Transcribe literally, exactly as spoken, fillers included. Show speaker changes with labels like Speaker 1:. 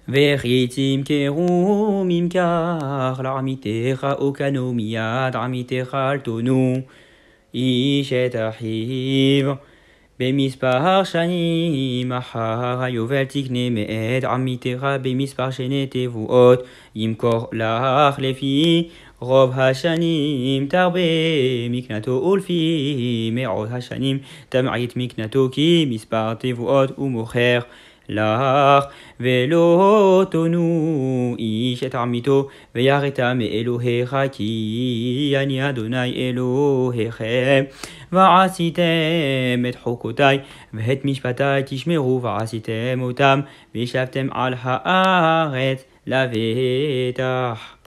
Speaker 1: וחיצים כרומים כך, לעמיתך אוקנו מיד, עמיתך אל תונו, איש את אחיו. במספר שנים אחר היובל תקנה מאת עמיתך, במספר שני תבואות ימכור לך, לפי רוב השנים תרבה מקנתו, ולפי מאות השנים תמעיט מקנתו, כי מספר תבואות הוא מוכר לך. ולא תונו איש את עמיתו, ויראת מאלוהיך, כי אני אדוני אלוהיכם. ועשיתם את חוקותי ואת משפטי תשמרו, ועשיתם אותם, וישבתם על הארץ לבטח.